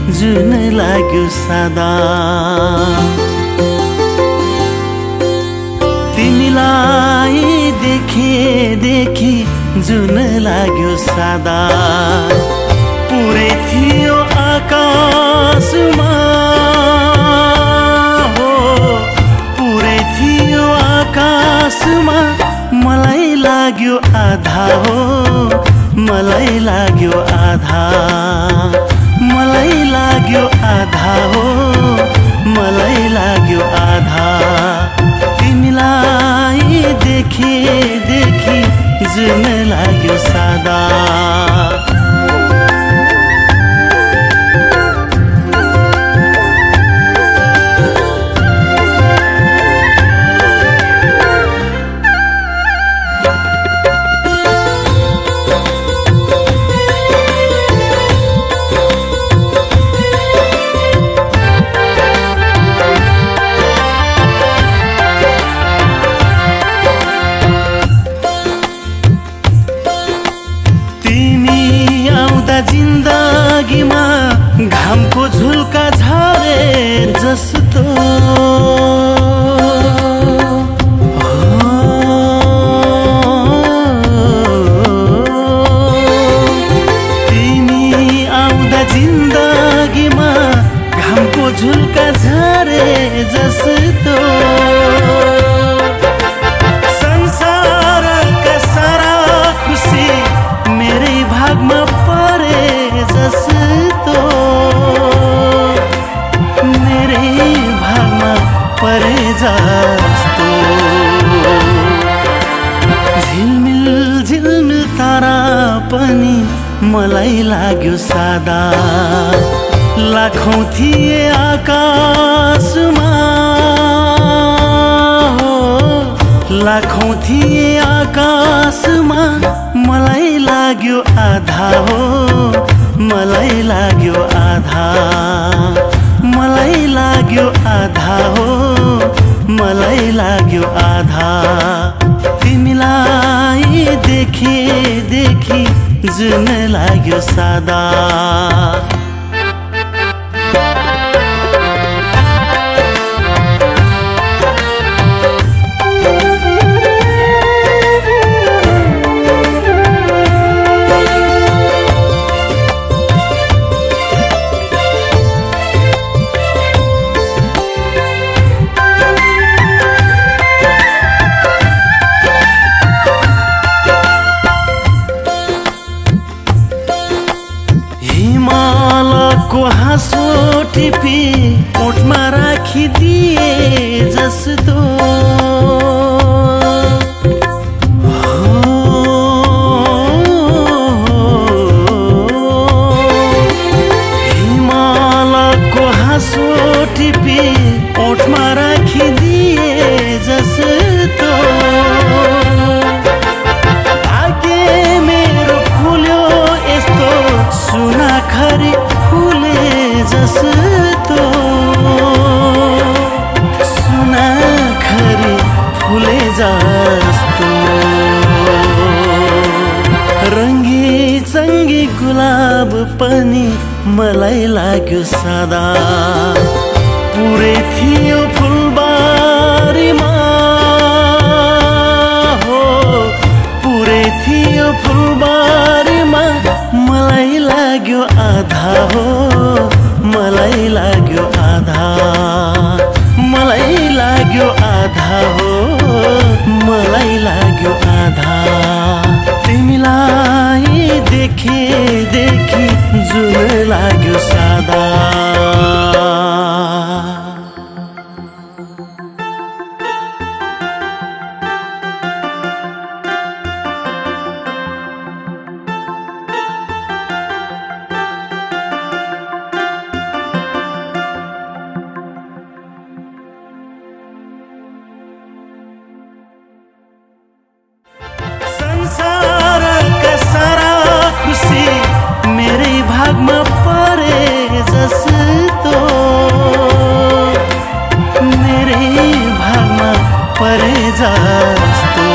जुन लाग्यो सादा। तिमीलाई देखि जुन लाग्यो सादा। पुरै थियो आकाशमा हो, पुरै थियो आकाशमा। मलाई लाग्यो आधा हो, मलाई लाग्यो आधा, मलाई लाग्यो आधा हो, मलाई लाग्यो आधा। तिमीलाई देखि जुन लाग्यो सादा। जिन्दगीमा घामको झुल्का झरे जस्तो तिमी आउँदा जिन्दगीमा घामको झुल्का झरे जस्तो। संसारका सारा खुसी मेरै भागमा परे जस्तो, मेरै भागमा परे जस्तो। झिलमिल तारा पनि मलाई लाग्यो सादा। लाखौं थिए आकाशमा हो, लाखौं थिए आकाशमा। मलाई लाग्यो आधा हो, मलाई लाग्यो आधा, मलाई लाग्यो आधा हो, मलाई लाग्यो आधा। तिमीलाई देखि जुन लाग्यो सादा। हिमालको हाँसो टिपी ओठमा राखिदिए जस्तो हिमालको हाँसो टिपी ओठमा राखिदिए जस्तो। भाग्य मेरो फुल्यो यस्तो सुनाखरी फुले जस्तो, सुनाखरी फुले जस्तो। रङ्गी चङ्गी गुलाब पनि मलाई लाग्यो सादा। पुरै थियो फुलबारीमा हो, पुरै थियो फुलबारीमा। मलाई लाग्यो आधा हो, मलाई लाग्यो आधा, मलाई लाग्यो आधा हो, मलाई लाग्यो आधा। तिमीलाई देखि जुन लाग्यो सादा। संसारका सारा खुसी मेरै भागमा परे जस्तो, मेरै भागमा परे जस्तो।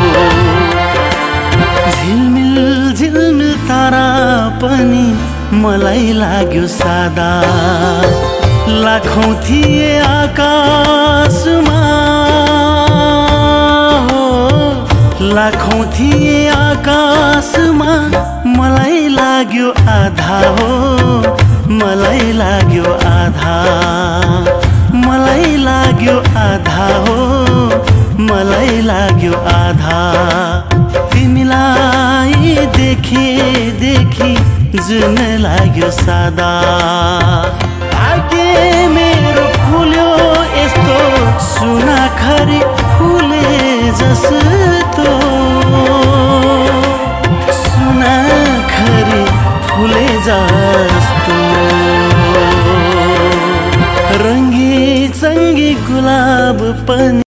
झिलमिल तारा पनि मलाई लाग्यो सादा। लाखौं थिए आकाशमा, लाखौं थिए आकाशमा, मलाई लाग्यो आधा हो, मलाई लाग्यो आधा, मलाई लाग्यो आधा हो, मलाई लाग्यो आधा। तिमीलाई देखि जुन लाग्यो सादा। भाग्य मेरो फुल्यो यस्तो सुनाखरी फुले जस्तो, सुनाखरी फुले जस्तो। रङ्गी चङ्गी गुलाब पनि